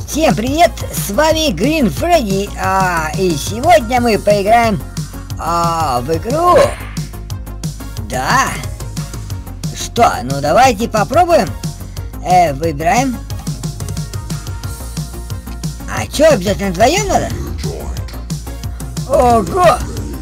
Всем привет, с вами Green Freddy, и сегодня мы поиграем в игру. Да. Что, ну давайте попробуем. Выбираем. А чё, обязательно вдвоем надо? Ого!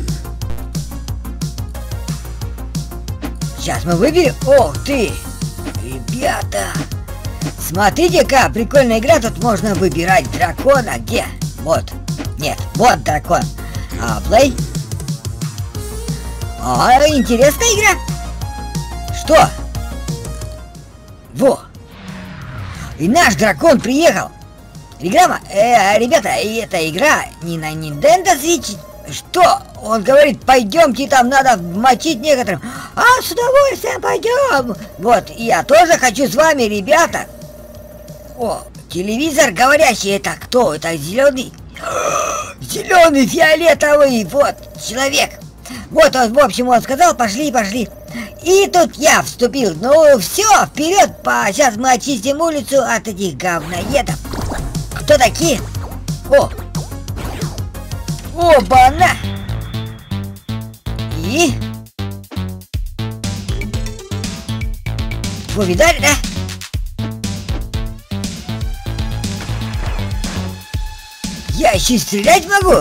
Сейчас мы выберем. Ох ты! Ребята! Смотрите-ка, прикольная игра, тут можно выбирать дракона. Где? Вот. Нет, вот дракон. Play. Интересная игра. Что? Во. И наш дракон приехал. Реграмма? Ребята, эта игра не на Nintendo Switch. Что? Он говорит, пойдемте, там надо мочить некоторым. С удовольствием пойдем. Вот, я тоже хочу с вами, ребята. О, телевизор говорящий, это кто? Это зеленый? Зеленый, фиолетовый, вот, человек. Вот он, в общем, он сказал, пошли. И тут я вступил. Ну, все, вперед, сейчас мы очистим улицу от этих говноедов. Кто такие? Оба-на! И? Вы видали, да? Я еще и стрелять могу.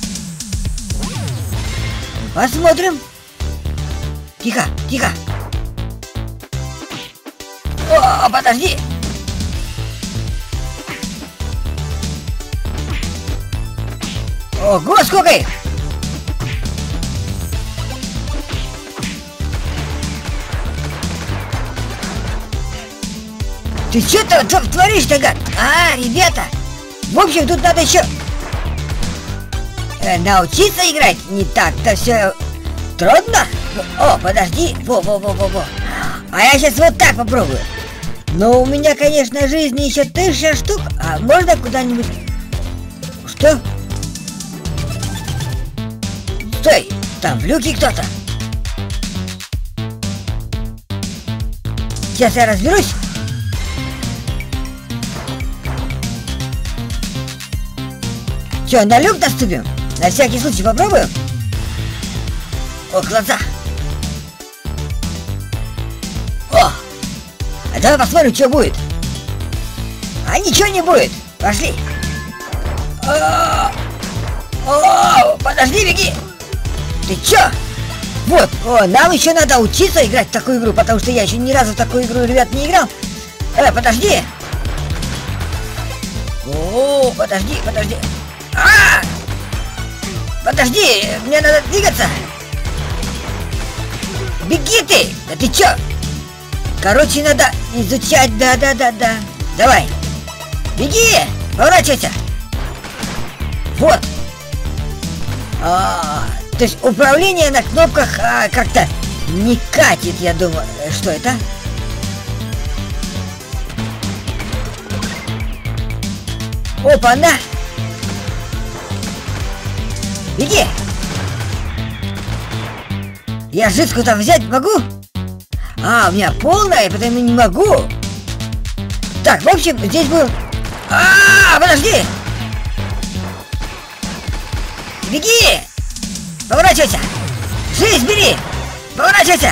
Посмотрим. Тихо. О, подожди. Ого, сколько их! Ты что творишь-то, гад? Ребята! В общем, тут надо еще научиться играть. Не так-то все трудно. О, подожди. Во. А я сейчас вот так попробую. Но у меня, конечно, жизни еще 1000 штук. А можно куда-нибудь? Что? Стой! Там в люке кто-то. Сейчас я разберусь. Че, на люк наступим? На всякий случай попробуем. О, глаза. О! А давай посмотрим, что будет. Ничего не будет. Пошли. Подожди, беги. Ты чё? Вот, нам еще надо учиться играть в такую игру, потому что я еще ни разу в такую игру, ребят, не играл. Подожди. Подожди. Подожди, мне надо двигаться. Беги ты! Да ты чё? Короче, надо изучать, да. Давай. Беги! Поворачивайся. Вот. То есть управление на кнопках как-то не катит, я думаю. Что это? Опа-на! Беги! Я жидкую там взять могу? У меня полная, поэтому не могу. Так, в общем, здесь был... Подожди! Беги! Поворачивайся! Жизнь бери! Поворачивайся!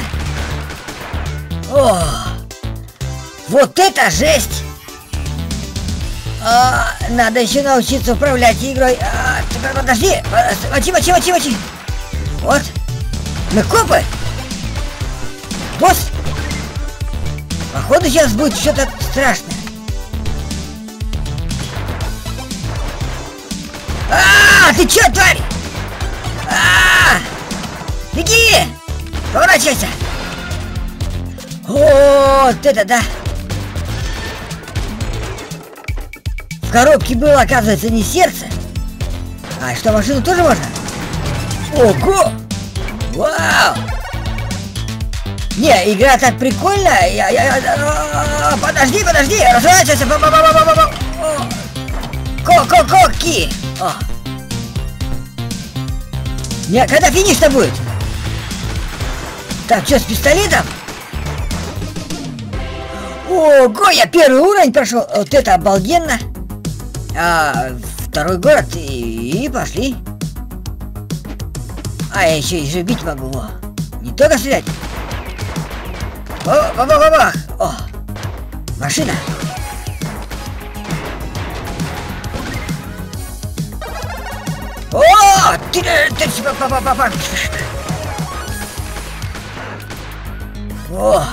О! Вот это жесть! Надо еще научиться управлять игрой. Подожди! Мочи! Вот! Мы копы! Босс! Походу сейчас будет что-то страшное. Ты чё, тварь? Беги! Поворачивайся! Вот это да! В коробке было, оказывается, не сердце. Что, машину тоже можно? Ого! Вау! Не, игра так прикольная. Подожди! Разворачивайся! Коки! Не, когда финиш-то будет? Так, что, с пистолетом? Ого, я первый уровень прошел. Вот это обалденно. Второй город и пошли. А я еще и же бить могу, во. Не только стрелять. О, машина. О, О!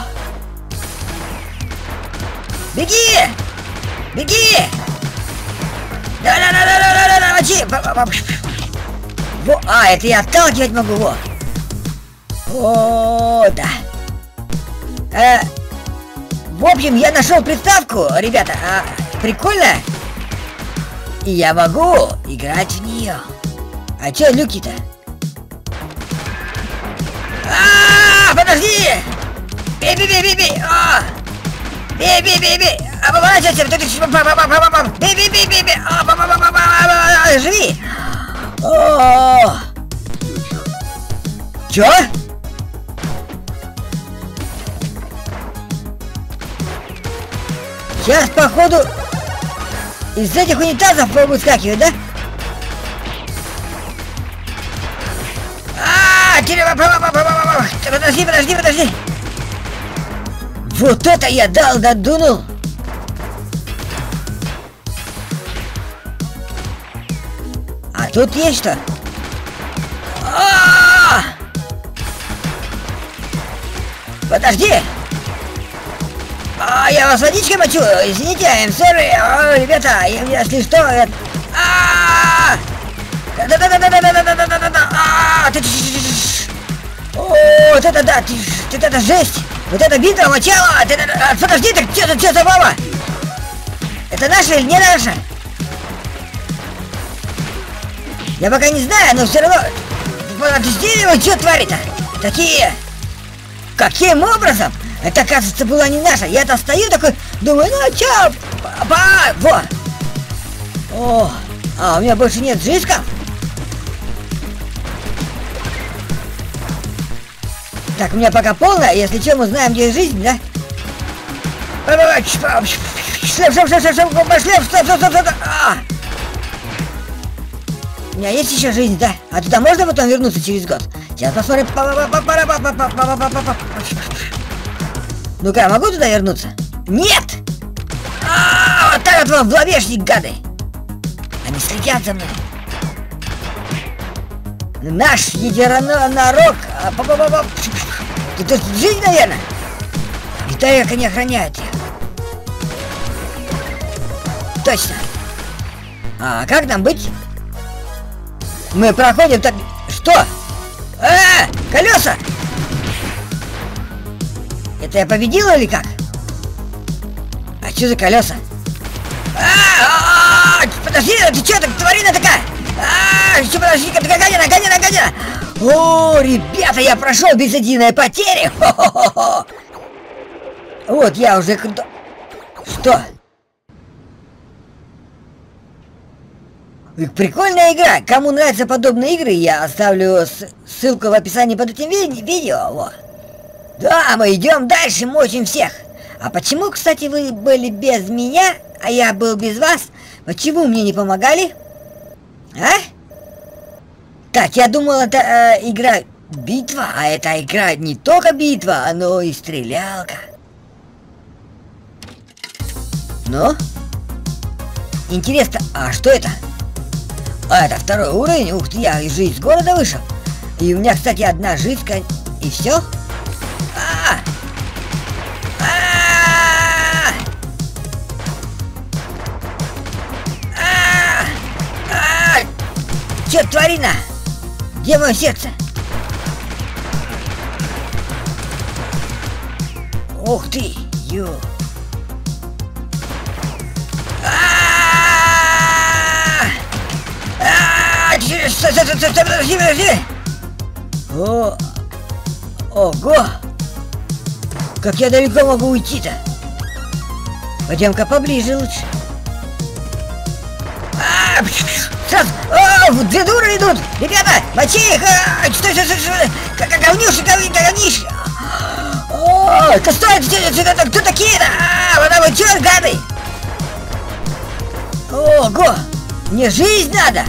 Беги! Беги! Да, мочи! Во, это я отталкивать могу, во! О, да! В общем, я нашел приставку, ребята, прикольная. И я могу играть в нее. А чё люки-то? Подожди! Бей! Бей! Поворачивайся! Бей! Живи! Чё? Сейчас, походу, из этих унитазов выскакивает, да? Подожди! Вот это я додунул! А тут есть что? Подожди! Я вас водичкой мочу! Извините, I'm sorry! Ребята, если что... Вот это да! Вот это жесть! Вот это битва мочала! Подожди, так что за баба? Это наша или не наша? Я пока не знаю, но все равно... Подожди, вы что творит-то? Такие... Каким образом? Это, оказывается, была не наша. Я-то стою такой, думаю, ну чё? Во! О, у меня больше нет жизньков. Так, у меня пока полная, если что, мы знаем, где жизнь, да? Стоп! У меня есть еще жизнь, да? А туда можно потом вернуться через год? Сейчас посмотрим. Ну-ка, могу туда вернуться? Нет! Вот так вот вам в лобешник, гады! Они следят за мной. Наш единорог. Тут жизнь, наверное. И так как они охраняют их. Точно. А как нам быть? Мы проходим так... Что? Колеса! Это я победила или как? А что за колеса? Подожди, ты что, так тварина такая? Подожди, гадина! О, ребята, я прошел без единой потери! Хо-хо-хо-хо! Вот я уже... Что? Прикольная игра. Кому нравятся подобные игры, я оставлю ссылку в описании под этим видео. Вот. Да, мы идем дальше, мочим всех. А почему, кстати, вы были без меня, а я был без вас? Почему мне не помогали? Так, я думал, это игра битва, а это игра не только битва, но и стрелялка. Ну? Интересно, а что это? Это второй уровень. Ух ты, я же из города вышел. И у меня, кстати, одна жизнь, и все. Чё, тварина? Где мое сердце? Ух ты, Подожди! Ого! Как я далеко могу уйти-то? Пойдем-ка поближе лучше. Сразу! Две дуры идут! Ребята, мочи их! Что? Говниши! Это стоит! Кто такие-то? Вы чё, гады? Ого! Мне жизнь надо!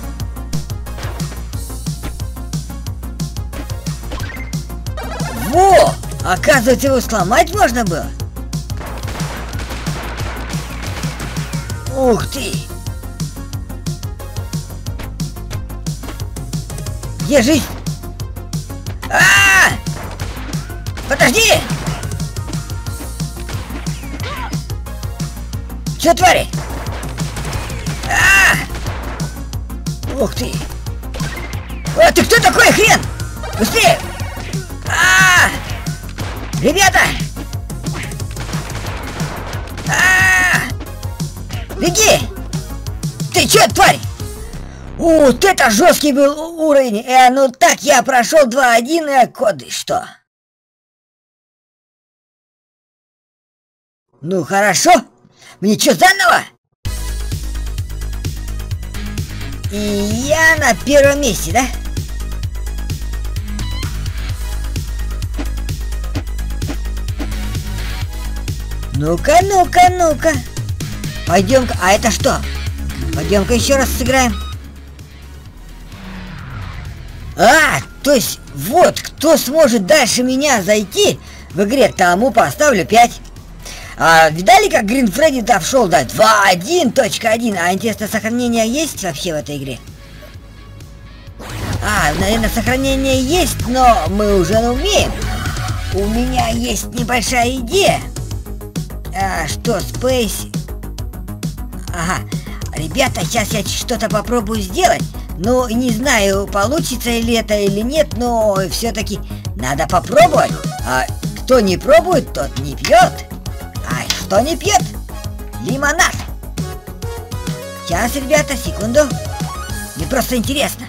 Во! Оказывается, его сломать можно было? Ух ты! Где жизнь? Подожди! Чё творит? Ух ты! А ты кто такой, хрен? Быстрее! Ребята! Беги! Ты чё, тварь? Вот это жесткий был уровень! Ну так я прошел 2-1, коды что? Ну хорошо, мне что, заново? И я на первом месте, да? Ну-ка, ну-ка, ну-ка. Пойдем-ка, а это что? Пойдем-ка еще раз сыграем. То есть вот кто сможет дальше меня зайти в игре, тому поставлю 5. Видали, как Green Freddy дошел до 2.1.1? А интересно, сохранение есть вообще в этой игре? Наверное, сохранение есть, но мы уже не умеем. У меня есть небольшая идея. Что, Space? Ага. Ребята, сейчас я что-то попробую сделать. Ну, не знаю, получится ли это или нет, но все-таки надо попробовать. Кто не пробует, тот не пьет. Кто не пьет? Лимонад. Сейчас, ребята, секунду. Мне просто интересно.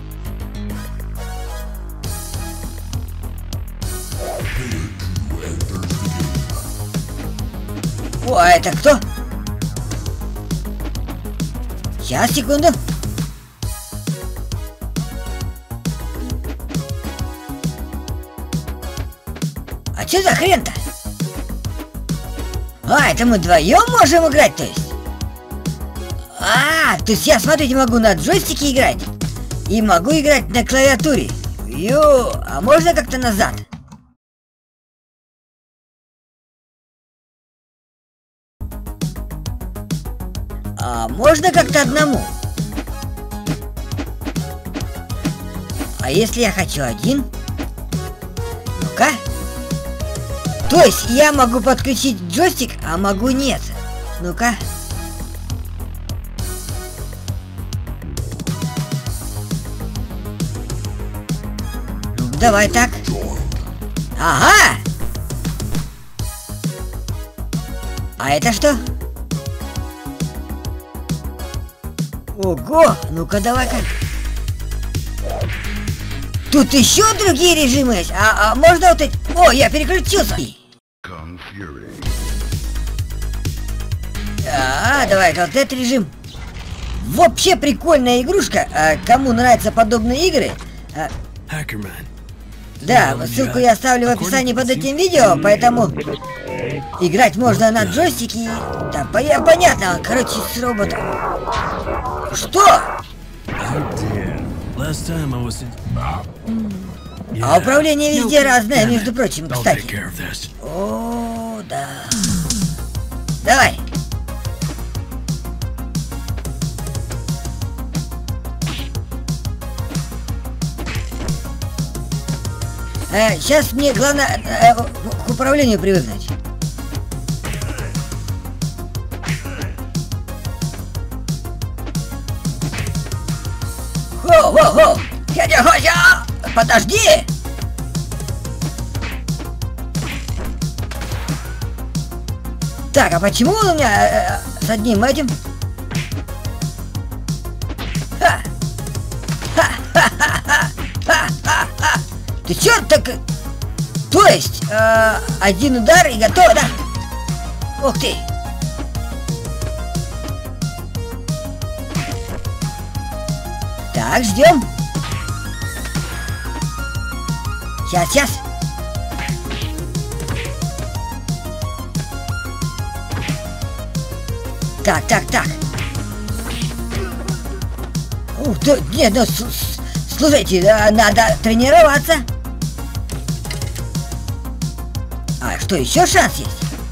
А это кто? Сейчас, секунду. Что за хрен-то? Это мы вдвоем можем играть, то есть? То есть я, смотрите, могу на джойстике играть. И могу играть на клавиатуре. А можно как-то назад? Можно как-то одному? А если я хочу один? Ну-ка. То есть я могу подключить джойстик, а могу нет. Ну-ка. Ну, давай так. Ага! А это что? Ого! Ну-ка, давай-ка. Тут еще другие режимы есть. Можно вот эти... Я переключился. Давай-ка вот этот режим. Вообще прикольная игрушка. Кому нравятся подобные игры? Да, ссылку я оставлю в описании под этим видео, поэтому играть можно на джойстике. Да, понятно, короче, с роботом. Что? Управление везде разное, между прочим, кстати. О, да. Давай. Сейчас мне главное к управлению привыкнуть. Хо-хо-хо! Подожди! Так, а почему он у меня с одним этим? Ты чё так? То есть, один удар и готово, да? Ух ты! Так, ждем. Сейчас. Так. Ух, да, нет, ну, слушайте, надо тренироваться. А что, еще шанс есть?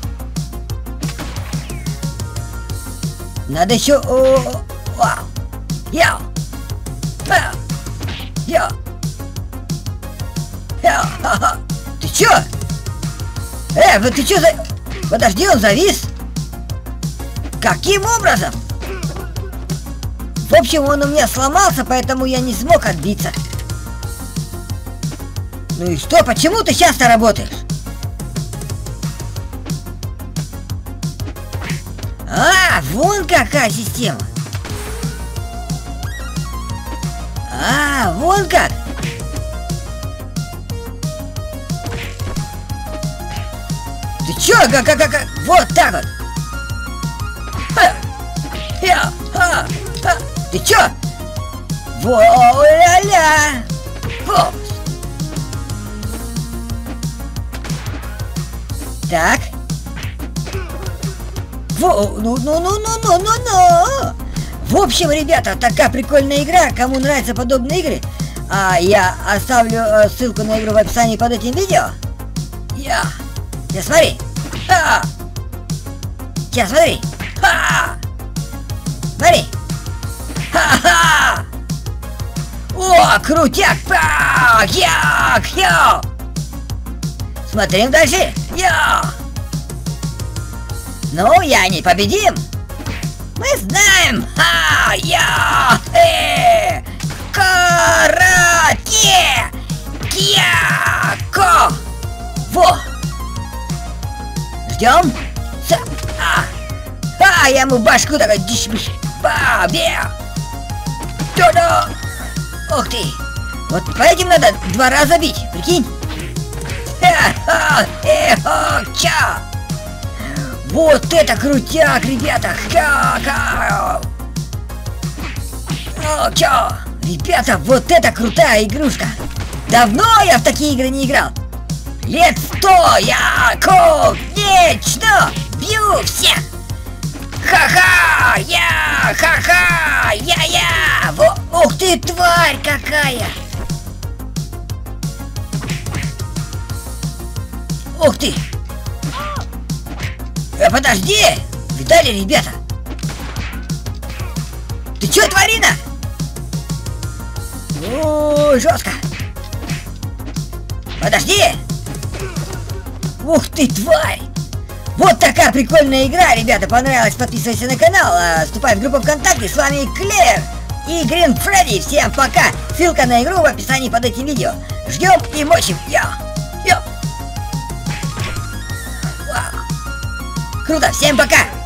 Надо еще... Вау! Йоу! Йоу! Йоу! Ты чё? Вот ты чё за... Подожди, он завис? Каким образом? В общем, он у меня сломался, поэтому я не смог отбиться. Ну и что, почему ты часто работаешь? А, вон какая система. А, вон как. Ты чё, как? Вот так вот. Ты чё? Во-ля-ля. Так. Ну. В общем, ребята, такая прикольная игра. Кому нравятся подобные игры, я оставлю ссылку на игру в описании под этим видео. Сейчас смотри. Сейчас смотри. Смотри. О, крутяк. Смотрим дальше. Ну, я не победим. Мы знаем. Карате. Кяко. Во. Ждем. Я ему башку такой диш-биш. Туда. Ух ты. Вот по этим надо 2 раза бить. Прикинь. Вот это крутяк, ребята! Ребята, вот это крутая игрушка! Давно я в такие игры не играл! Лет 100 я конечно бью всех! Ха-ха! Ух ты, тварь какая! Ух ты! Подожди! Видали, ребята? Ты чё, тварина? О, жестко! Подожди! Ух ты, тварь! Вот такая прикольная игра, ребята! Понравилась? Подписывайся на канал, вступай в группу ВКонтакте. С вами Клевер и Green Freddy. Всем пока! Ссылка на игру в описании под этим видео. Ждем и мочим! Круто, всем пока!